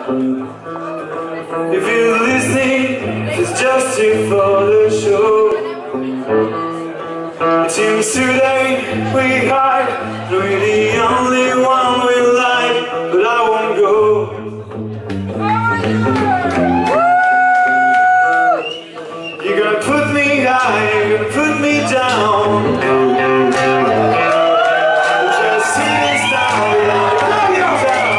If you're listening, it's just here for the show. It seems today we hide, we're the only one we like, but I won't go. You're gonna put me high, you're gonna put me down. Just see this now, you're gonna put me down.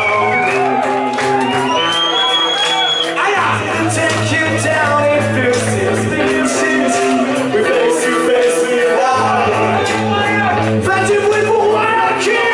I have to take you down if there's this shit. We're face to face without friendship with a wild kid.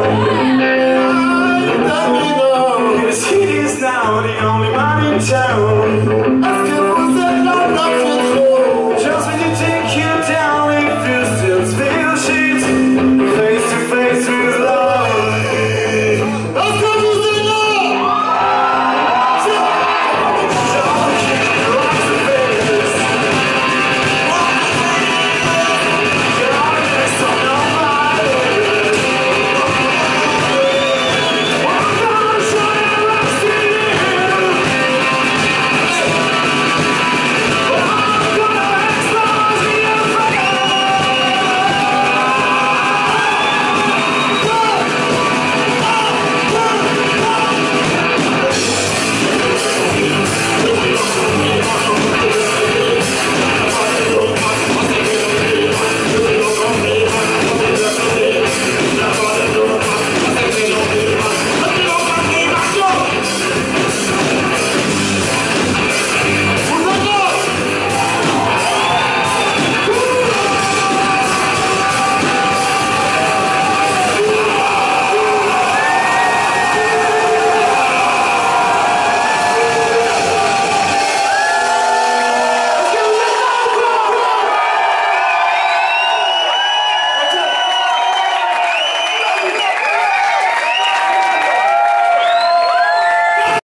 Town.